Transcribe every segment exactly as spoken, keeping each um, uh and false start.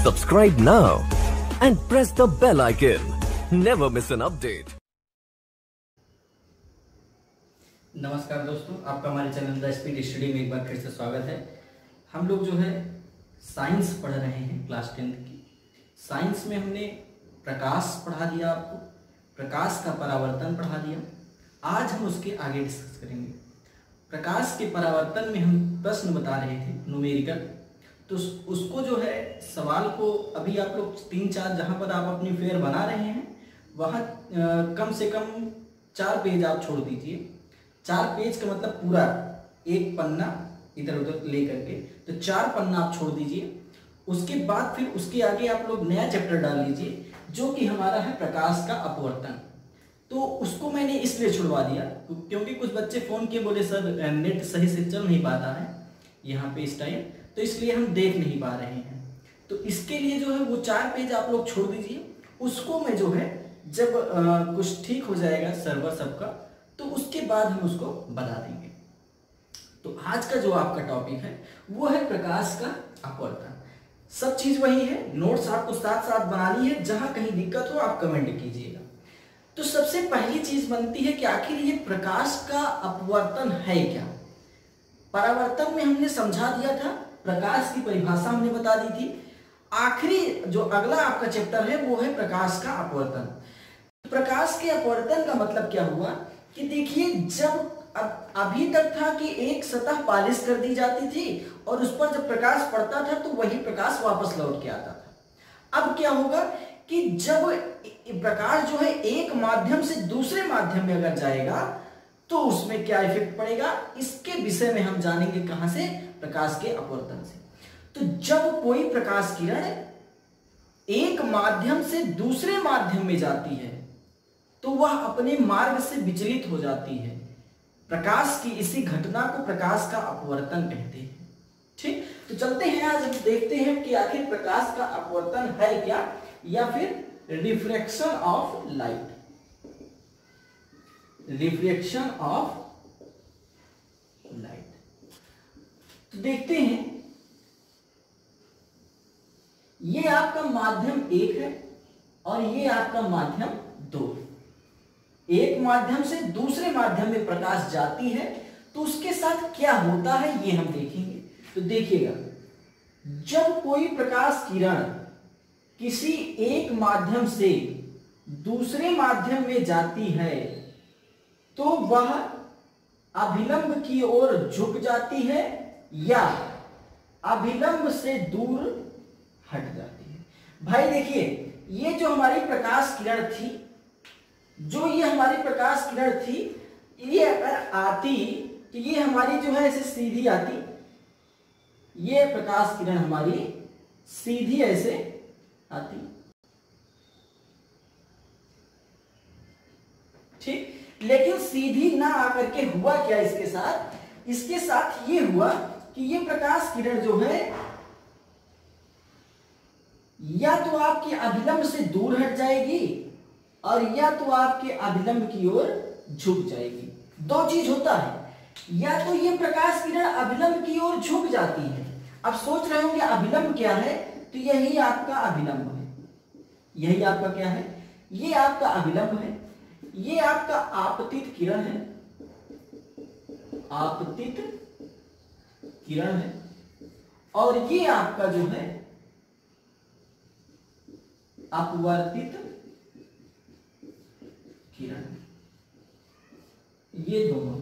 Subscribe now and press the bell icon. Never miss an update. नमस्कार दोस्तों, आपका हमारे चैनल द स्पीड स्टडी में एक बार फिर से स्वागत है। हम लोग जो है साइंस पढ़ रहे हैं, क्लास टेंथ की। साइंस में हमने प्रकाश पढ़ा दिया, आपको प्रकाश का परावर्तन पढ़ा दिया। आज हम उसके आगे डिस्कस करेंगे। प्रकाश के परावर्तन में हम प्रश्न बता रहे थे न्यूमेरिकल, तो उसको जो है सवाल को अभी आप लोग तीन चार जहाँ पर आप अपनी फेयर बना रहे हैं वहाँ कम से कम चार पेज आप छोड़ दीजिए। चार पेज का मतलब पूरा एक पन्ना इधर उधर ले करके, तो चार पन्ना आप छोड़ दीजिए। उसके बाद फिर उसके आगे आप लोग नया चैप्टर डाल लीजिए जो कि हमारा है प्रकाश का अपवर्तन। तो उसको मैंने इसलिए छुड़वा दिया क्योंकि कुछ बच्चे फ़ोन किए, बोले सर नेट सही से चल नहीं पाता है यहाँ पे इस टाइम, तो इसलिए हम देख नहीं पा रहे हैं। तो इसके लिए जो है वो चार पेज आप लोग छोड़ दीजिए। उसको मैं जो है जब आ, कुछ ठीक हो जाएगा सर्वर सबका, तो उसके बाद हम उसको बता देंगे। तो आज का जो आपका टॉपिक है वो है प्रकाश का अपवर्तन। सब चीज वही है, नोट्स आपको साथ साथ बनानी है। जहां कहीं दिक्कत हो आप कमेंट कीजिएगा। तो सबसे पहली चीज बनती है कि आखिर ये प्रकाश का अपवर्तन है क्या। परावर्तन में हमने समझा दिया था, प्रकाश की परिभाषा हमने बता दी थी। आखिरी जो अगला आपका चैप्टर है वो है प्रकाश का अपवर्तन। प्रकाश के अपवर्तन का मतलब क्या हुआ कि देखिए, जब अब अभी तक था कि एक सतह पॉलिश कर दी जाती थी और उस पर जब प्रकाश पड़ता था तो वही प्रकाश वापस लौट के आता था। अब क्या होगा कि जब प्रकाश जो है एक माध्यम से दूसरे माध्यम में अगर जाएगा तो उसमें क्या इफेक्ट पड़ेगा, इसके विषय में हम जानेंगे। कहां से? प्रकाश के अपवर्तन से। तो जब कोई प्रकाश किरण एक माध्यम से दूसरे माध्यम में जाती है तो वह अपने मार्ग से विचलित हो जाती है। प्रकाश की इसी घटना को प्रकाश का अपवर्तन कहते हैं। ठीक, तो चलते हैं आज हम देखते हैं कि आखिर प्रकाश का अपवर्तन है क्या, या फिर refraction of light. Refraction of light, तो देखते हैं। ये आपका माध्यम एक है और ये आपका माध्यम दो। एक माध्यम से दूसरे माध्यम में प्रकाश जाती है तो उसके साथ क्या होता है ये हम देखेंगे। तो देखिएगा, जब कोई प्रकाश किरण किसी एक माध्यम से दूसरे माध्यम में जाती है तो वह अभिलंब की ओर झुक जाती है या अभिलंब से दूर हट जाती है। भाई देखिए, ये जो हमारी प्रकाश किरण थी, जो ये हमारी प्रकाश किरण थी, ये अगर आती तो ये हमारी जो है ऐसे सीधी आती। ये प्रकाश किरण हमारी सीधी ऐसे आती, ठीक। लेकिन सीधी ना आकर के हुआ क्या इसके साथ? इसके साथ ये हुआ कि ये प्रकाश किरण जो है या तो आपकी अभिलंब से दूर हट जाएगी और या तो आपके अभिलंब की ओर झुक जाएगी। दो चीज होता है, या तो ये प्रकाश किरण अभिलंब की ओर झुक जाती है। अब सोच रहे होंगे अभिलंब क्या है, तो यही आपका अभिलंब है। यही आपका क्या है? ये आपका अभिलंब है। ये आपका आपतित किरण है, आपतित किरण है। और ये आपका जो है अपवर्तित किरण, ये दोनों।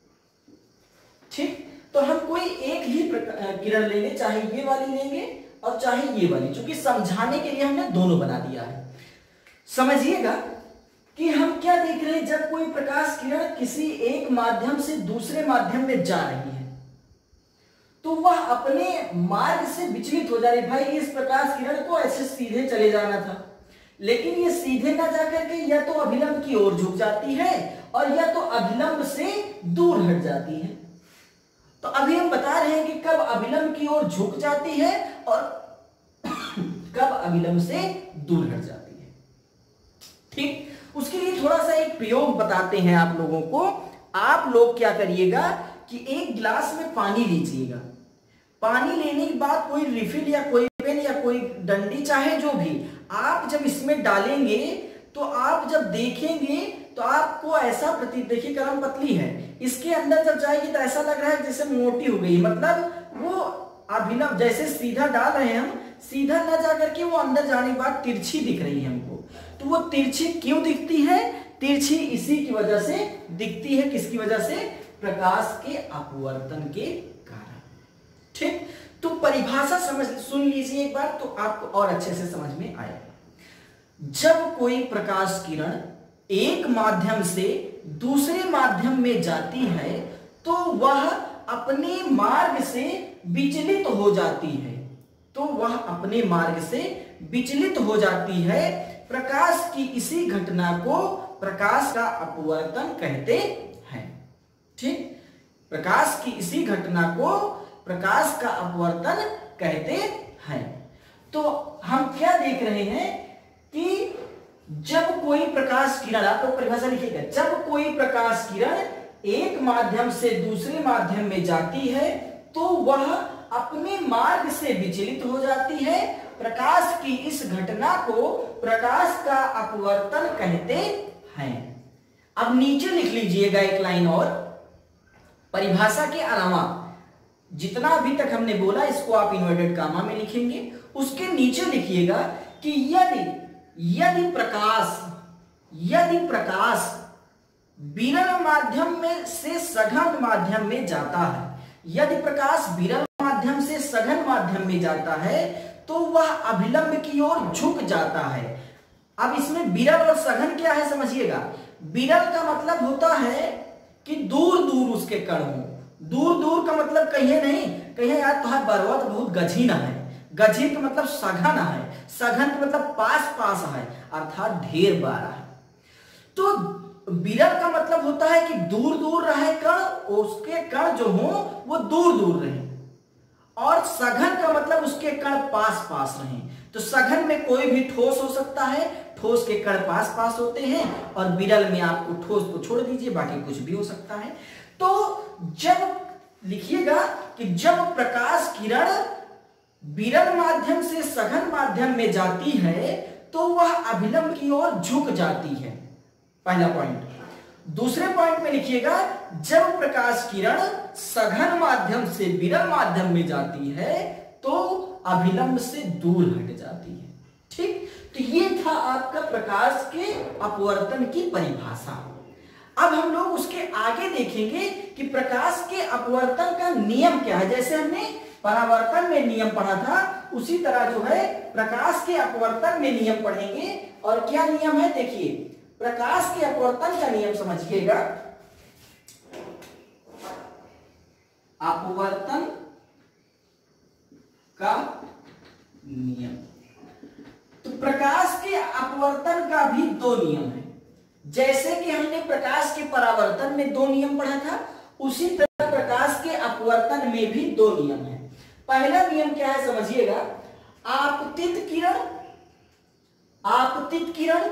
ठीक, तो हम कोई एक ही किरण लेंगे, चाहे ये वाली लेंगे और चाहे ये वाली, क्योंकि समझाने के लिए हमने दोनों बना दिया है। समझिएगा कि हम क्या देख रहे हैं। जब कोई प्रकाश किरण किसी एक माध्यम से दूसरे माध्यम में जा रही है तो वह अपने मार्ग से विचलित हो जा रही है। भाई, इस प्रकाश किरण को ऐसे सीधे चले जाना था, लेकिन ये सीधे ना जाकर के या तो अभिलंब की ओर झुक जाती है और या तो अभिलंब से दूर हट जाती है। तो अभी हम बता रहे हैं कि कब अभिलंब की ओर झुक जाती है और कब अभिलंब से दूर हट जाती है। ठीक, उसके लिए थोड़ा सा एक प्रयोग बताते हैं आप लोगों को। आप लोग क्या करिएगा कि एक गिलास में पानी लीजिएगा। पानी लेने के बाद कोई रिफिल या कोई पेन या कोई डंडी चाहे जो भी आप जब इसमें डालेंगे तो आप जब देखेंगे तो आपको ऐसा प्रतीत, देखिए कलम पतली है, इसके अंदर जब जाएगी तो ऐसा लग रहा है जैसे मोटी हो गई, मतलब वो अभिनव जैसे सीधा डाल रहे हैं हम, सीधा न जाकर के वो अंदर जाने के बाद तिरछी दिख रही है हमको। तो वो तिरछी क्यों दिखती है? तिरछी इसी की वजह से दिखती है, किसकी वजह से? प्रकाश के अपवर्तन के कारण। ठीक, तो परिभाषा समझ सुन लीजिए एक बार तो आपको और अच्छे से समझ में आएगा। जब कोई प्रकाश किरण एक माध्यम से दूसरे माध्यम में जाती है तो वह अपने मार्ग से विचलित हो जाती है, तो वह अपने मार्ग से विचलित हो जाती है। प्रकाश की इसी घटना को प्रकाश का अपवर्तन कहते हैं। ठीक, प्रकाश की इसी घटना को प्रकाश का अपवर्तन कहते हैं। तो हम क्या देख रहे हैं कि जब कोई प्रकाश किरण, आप लोग परिभाषा लिखिएगा, जब कोई प्रकाश किरण एक माध्यम से दूसरे माध्यम में जाती है तो वह अपने मार्ग से विचलित हो जाती है। प्रकाश की इस घटना को प्रकाश का अपवर्तन कहते हैं। अब नीचे लिख लीजिएगा एक लाइन और, परिभाषा के अलावा जितना अभी तक हमने बोला इसको आप इन्वर्टेड कामा में लिखेंगे। उसके नीचे लिखिएगा कि यदि यदि प्रकाश यदि प्रकाश विरल माध्यम में से सघन माध्यम में जाता है, यदि प्रकाश विरल माध्यम से सघन माध्यम में जाता है तो वह अभिलंब की ओर झुक जाता है। अब इसमें विरल और सघन क्या है समझिएगा। विरल का मतलब होता है कि दूर दूर उसके कण हो, दूर दूर का मतलब कहिए नहीं, कहिए यार तुम्हारा बरवा तो बहुत गझीन है, गझीन का मतलब सघन है, सघन का मतलब पास पास है, अर्थात ढेर बारा है। तो विरल का मतलब होता है कि दूर दूर रहे कण, उसके कण जो हो वो दूर दूर रहे, और सघन का मतलब उसके कण पास पास रहे। तो सघन में कोई भी ठोस हो सकता है, ठोस के कण पास पास होते हैं, और विरल में आपको ठोस को छोड़ दीजिए बाकी कुछ भी हो सकता है। तो जब लिखिएगा कि जब प्रकाश किरण विरल माध्यम से सघन माध्यम में जाती है तो वह अभिलंब की ओर झुक जाती है, पहला पॉइंट। दूसरे पॉइंट में लिखिएगा जब प्रकाश किरण सघन माध्यम से विरल माध्यम में जाती है तो अभिलंब से दूर हट जाती है। ठीक, तो ये था आपका प्रकाश के अपवर्तन की परिभाषा। अब हम लोग उसके आगे देखेंगे कि प्रकाश के अपवर्तन का नियम क्या है। जैसे हमने परावर्तन में नियम पढ़ा था उसी तरह जो है प्रकाश के अपवर्तन में नियम पढ़ेंगे। और क्या नियम है देखिए, प्रकाश के अपवर्तन का नियम समझिएगा। अपवर्तन का नियम, तो प्रकाश के अपवर्तन का भी दो नियम है। जैसे कि हमने प्रकाश के परावर्तन में दो नियम पढ़ा था उसी तरह प्रकाश के अपवर्तन में भी दो नियम है। पहला नियम क्या है समझिएगा, आपतित किरण आपतित किरण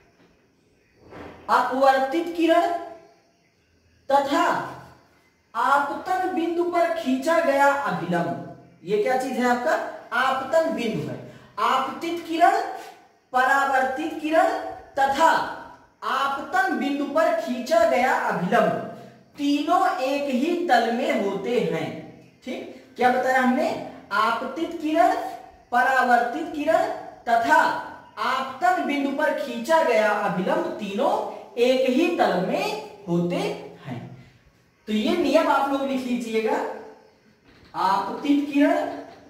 अपवर्तित किरण तथा आपतन बिंदु पर खींचा गया अभिलंब। ये क्या चीज है आपका? आपतन बिंदु है। आपतित किरण, परावर्तित किरण तथा आपतन बिंदु पर खींचा गया अभिलंब तीनों एक ही तल में होते हैं। ठीक, क्या बताया हमने? आपतित किरण, परावर्तित किरण तथा आपतन बिंदु पर खींचा गया अभिलंब तीनों एक ही तल में होते हैं। तो ये नियम आप लोग लिख लीजिएगा। आपतित किरण,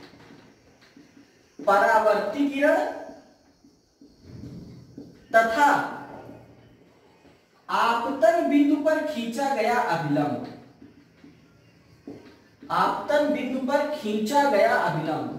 परावर्तित किरण तथा आपतन बिंदु पर खींचा गया अभिलंब, आपतन बिंदु पर खींचा गया अभिलंब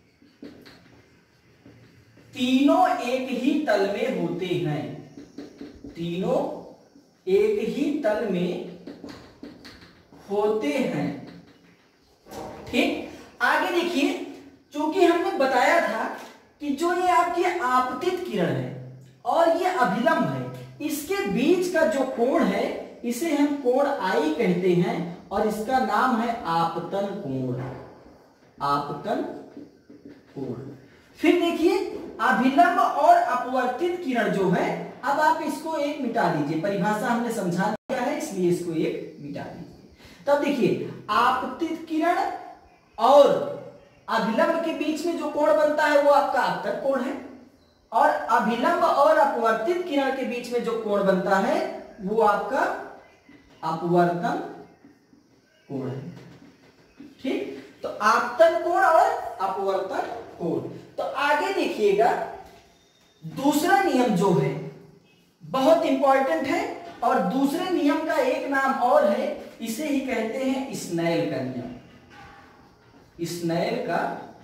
तीनों एक ही तल में होते हैं, तीनों एक ही तल में होते हैं। ठीक, आगे देखिए, चूंकि हमने बताया था कि जो ये आपकी आपतित किरण है और ये अभिलंब है, इसके बीच का जो कोण है इसे हम कोण आई कहते हैं और इसका नाम है आपतन कोण, आपतन कोण। फिर देखिए अभिलंब और अपवर्तित किरण जो है, अब आप इसको एक मिटा दीजिए, परिभाषा हमने समझा दिया है इसलिए इसको एक मिटा दीजिए। तब देखिए आपतित किरण और अभिलंब के बीच में जो कोण बनता है वो आपका आपतन कोण है, और अभिलंब और अपवर्तित किरण के बीच में जो कोण बनता है वो आपका अपवर्तन कोण है। ठीक, तो आपतन कोण और अपवर्तन कोण। तो आगे देखिएगा दूसरा नियम जो है बहुत इंपॉर्टेंट है, और दूसरे नियम का एक नाम और है, इसे ही कहते हैं स्नेल का नियम। स्नेल का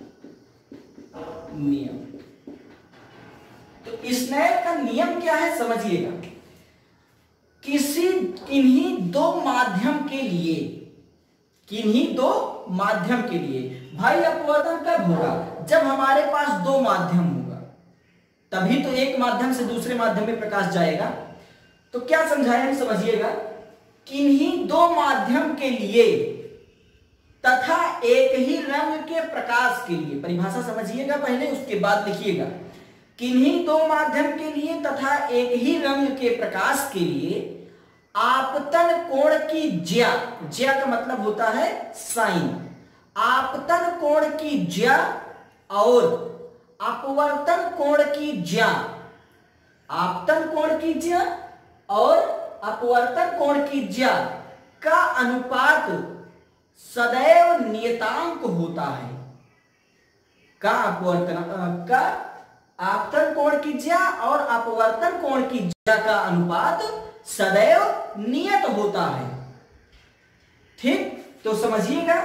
नियम। तो स्नेल का नियम क्या है समझिएगा। किसी किन्हीं दो माध्यम के लिए, किन्हीं दो माध्यम के लिए भाई अपवर्तन कब होगा, जब हमारे पास दो माध्यम होगा, तभी तो एक माध्यम से दूसरे माध्यम में प्रकाश जाएगा। तो क्या समझाया हम समझिएगा, किन्हीं दो माध्यम के लिए तथा एक ही रंग के प्रकाश के लिए, परिभाषा समझिएगा पहले उसके बाद लिखिएगा। किन्हीं दो माध्यम के लिए तथा एक ही रंग के प्रकाश के लिए आपतन कोण की ज्या, ज्या का मतलब होता है साइन, आपतन कोण की ज्या और अपवर्तन कोण की ज्या, आपतन कोण की ज्या और अपवर्तन कोण की ज्या का अनुपात सदैव नियतांक होता है। का अपवर्तन का आपतन कोण की ज्या और अपवर्तन कोण की ज्या का अनुपात सदैव नियत होता है। ठीक, तो समझिएगा,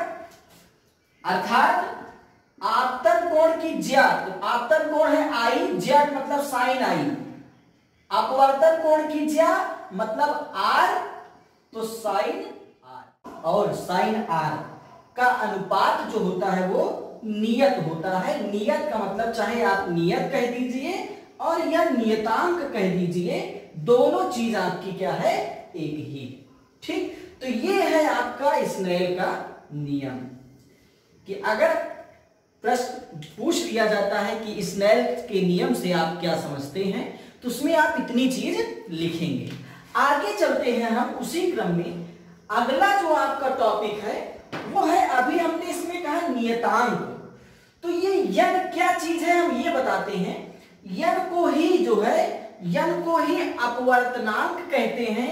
अर्थात आपतन कोण की ज्या, तो आपतन कोण है आई, ज्या मतलब साइन आई, अपवर्तन कोण की ज्या मतलब आर, तो साइन आर, और साइन आर का अनुपात जो होता है वो नियत होता है। नियत का मतलब चाहे आप नियत कह दीजिए और या नियतांक कह दीजिए, दोनों चीज आपकी क्या है, एक ही। ठीक, तो ये है आपका स्नेल का नियम, कि अगर प्रश्न पूछ लिया जाता है कि स्नेल के नियम से आप क्या समझते हैं, तो उसमें आप इतनी चीज लिखेंगे। आगे चलते हैं हम उसी क्रम में। अगला जो आपका टॉपिक है वो है, अभी हमने इसमें कहा नियतांक। तो ये यन क्या चीज है हम ये बताते हैं। यन को ही जो है, यन को ही अपवर्तनांक कहते हैं,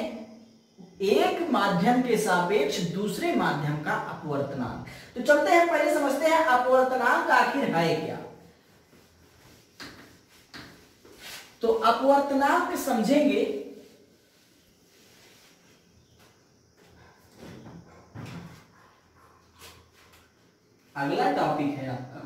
एक माध्यम के सापेक्ष दूसरे माध्यम का अपवर्तनांक। तो चलते हैं पहले समझते हैं अपवर्तनांक आखिर है क्या। तो अपवर्तनांक समझेंगे, अगला टॉपिक है आपका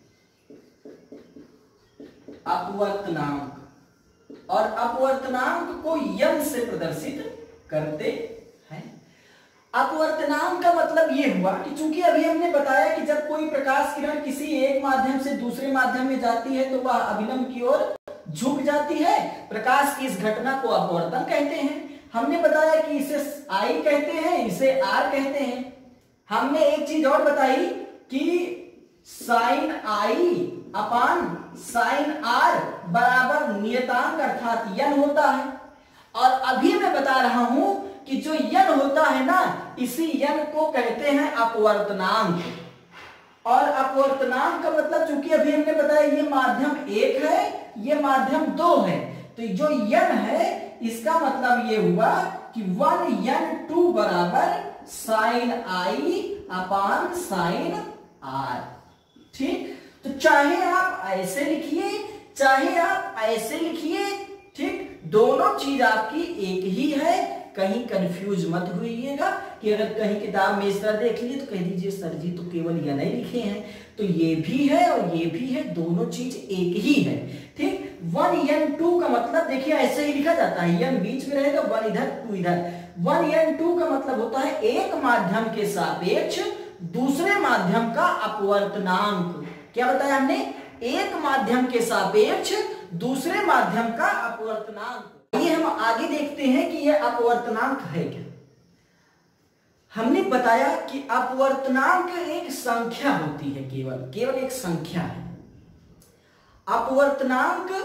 अपवर्तनांक, और अपवर्तनांक को यन से प्रदर्शित करते हैं। अपवर्तनांक का मतलब ये हुआ कि चूंकि अभी हमने बताया कि जब कोई प्रकाश किरण किसी एक माध्यम से दूसरे माध्यम में जाती है तो वह अभिलंब की ओर झुक जाती है, प्रकाश की इस घटना को अपवर्तन कहते हैं। हमने बताया कि इसे आई कहते हैं, इसे आर कहते हैं। हमने एक चीज और बताई कि sine i upon sine r बराबर नियतांक अर्थात यन होता है। और अभी मैं बता रहा हूं कि जो यन होता है ना, इसी यन को कहते हैं अपवर्तनांक। और अपवर्तनांक का मतलब, चूंकि अभी हमने बताया ये माध्यम एक है, ये माध्यम दो है, तो जो यन है इसका मतलब ये हुआ कि वन यन टू बराबर sine i upon sine r. ठीक, तो चाहे आप ऐसे लिखिए चाहे आप ऐसे लिखिए, ठीक, दोनों चीज आपकी एक ही है। कहीं कंफ्यूज मत होइएगा कि अगर कहीं किताब में इस तरह देख लिए तो कह दीजिए सर जी तो केवल यन ही लिखे हैं, तो ये भी है और ये भी है, दोनों चीज एक ही है। ठीक, वन यन टू का मतलब देखिए ऐसे ही लिखा जाता है, यन बीच में रहेगा, वन इधर टू इधर। वन यन टू का मतलब होता है एक माध्यम के सापेक्ष दूसरे माध्यम का अपवर्तनांक। क्या बताया हमने, एक माध्यम के सापेक्ष दूसरे माध्यम का अपवर्तनांक। ये हम आगे देखते हैं कि यह अपवर्तनांक है क्या। हमने बताया कि अपवर्तनांक एक संख्या होती है, केवल केवल एक संख्या है। अपवर्तनांक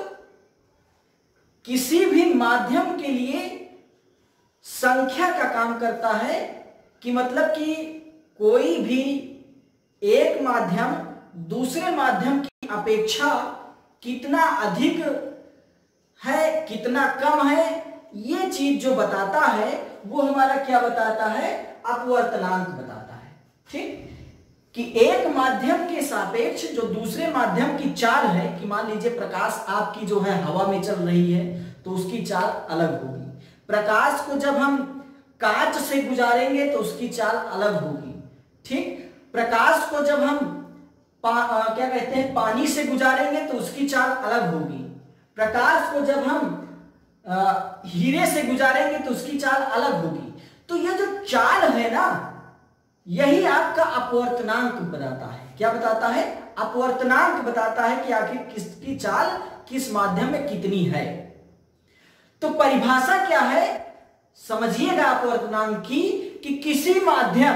किसी भी माध्यम के लिए संख्या का काम करता है, कि मतलब कि कोई भी एक माध्यम दूसरे माध्यम की अपेक्षा कितना अधिक है कितना कम है, ये चीज जो बताता है वो हमारा क्या बताता है, अपवर्तनांक बताता है। ठीक, कि एक माध्यम के सापेक्ष जो दूसरे माध्यम की चाल है, कि मान लीजिए प्रकाश आपकी जो है हवा में चल रही है तो उसकी चाल अलग होगी, प्रकाश को जब हम कांच से गुजारेंगे तो उसकी चाल अलग होगी। ठीक, प्रकाश को जब हम पा, आ, क्या कहते हैं पानी से गुजारेंगे तो उसकी चाल अलग होगी, प्रकाश को जब हम आ, हीरे से गुजारेंगे तो उसकी चाल अलग होगी। तो यह जो चाल है ना, यही आपका अपवर्तनांक बताता है। क्या बताता है, अपवर्तनांक बताता है कि आखिर किसकी चाल किस माध्यम में कितनी है। तो परिभाषा क्या है समझिएगा अपवर्तनांक की, कि किसी माध्यम,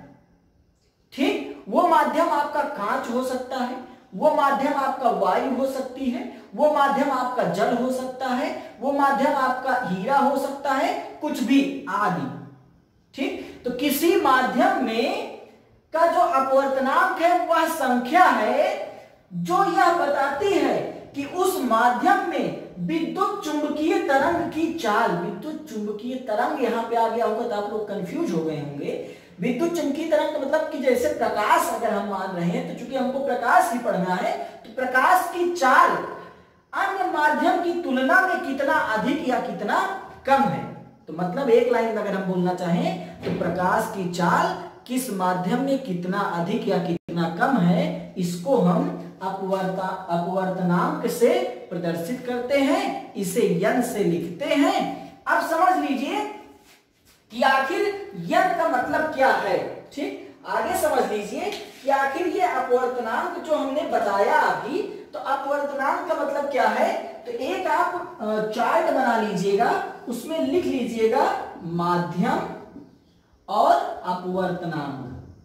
ठीक, वो माध्यम आपका कांच हो सकता है, वो माध्यम आपका वायु हो सकती है, वो माध्यम आपका जल हो सकता है, वो माध्यम आपका हीरा हो सकता है, कुछ भी आदि। ठीक, तो किसी माध्यम में का जो अपवर्तनांक है वह संख्या है जो यह बताती है कि उस माध्यम में विद्युत चुंबकीय तरंग की चाल, विद्युत चुंबकीय तरंग यहां पे आ गया होगा तो आप लोग कंफ्यूज हो गए होंगे। विद्युत चुंबकीय तरंग का मतलब कि जैसे प्रकाश अगर हम मान रहे हैं, तो चूंकि हमको प्रकाश ही पढ़ना है, तो प्रकाश की चाल अन्य माध्यम की तुलना में कितना अधिक या कितना कम है। तो मतलब एक लाइन में अगर हम बोलना चाहें तो प्रकाश की चाल किस माध्यम में कितना अधिक या कितना कम है, इसको हम अपवर्ता अपवर्तनांक से प्रदर्शित करते हैं, इसे यन से लिखते हैं। अब समझ लीजिए कि आखिर यन का मतलब क्या है। ठीक, आगे समझ लीजिए कि आखिर ये अपवर्तनांक जो हमने बताया अभी, तो अपवर्तनांक का मतलब क्या है। तो एक आप चार्ट बना लीजिएगा, उसमें लिख लीजिएगा माध्यम और अपवर्तनांक,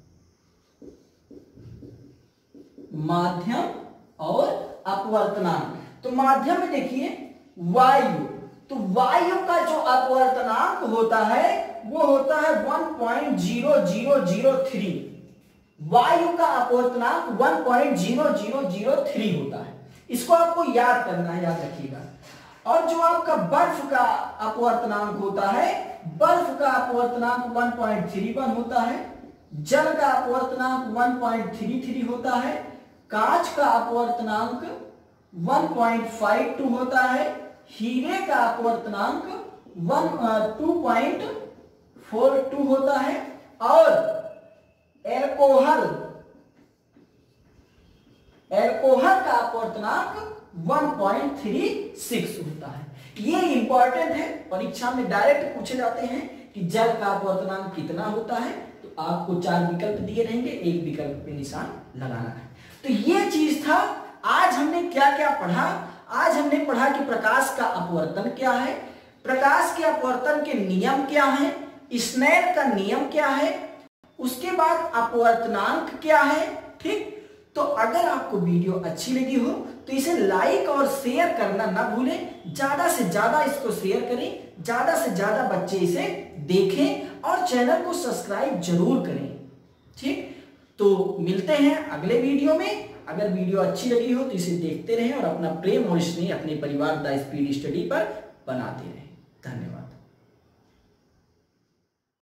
माध्यम और अपवर्तनांक। तो माध्यम में देखिए वायु, तो वायु का जो अपवर्तनांक होता है वो होता है one point zero zero zero three. वायु का अपवर्तनांक one point zero zero zero three होता है, इसको आपको याद करना है, याद रखिएगा। और जो आपका बर्फ का अपवर्तनांक होता है, बर्फ का अपवर्तनांक वन पॉइंट थ्री वन होता है, जल का अपवर्तनांक वन पॉइंट थ्री थ्री होता है, कांच का अपवर्तनांक वन पॉइंट फाइव टू होता है, हीरे का अपवर्तनांक टू पॉइंट फोर टू होता है, और एल्कोहल एल्कोहल का अपवर्तनांक वन पॉइंट थ्री सिक्स होता है। ये इंपॉर्टेंट है, परीक्षा में डायरेक्ट पूछे जाते हैं कि जल का अपवर्तनांक कितना होता है। तो आपको चार विकल्प दिए रहेंगे, एक विकल्प पे निशान लगाना है। तो ये चीज था। आज हमने क्या क्या पढ़ा, आज हमने पढ़ा कि प्रकाश का अपवर्तन क्या है, प्रकाश के अपवर्तन के नियम क्या है, स्नेल का नियम क्या है, उसके बाद अपवर्तनांक क्या है। ठीक, तो अगर आपको वीडियो अच्छी लगी हो तो इसे लाइक और शेयर करना ना भूलें, ज्यादा से ज्यादा इसको शेयर करें, ज्यादा से ज्यादा बच्चे इसे देखें और चैनल को सब्सक्राइब जरूर करें। ठीक, तो मिलते हैं अगले वीडियो में। अगर वीडियो अच्छी लगी हो तो इसे देखते रहें और अपना प्रेम और स्नेह अपने परिवार द स्पीड स्टडी पर बनाते रहें। धन्यवाद।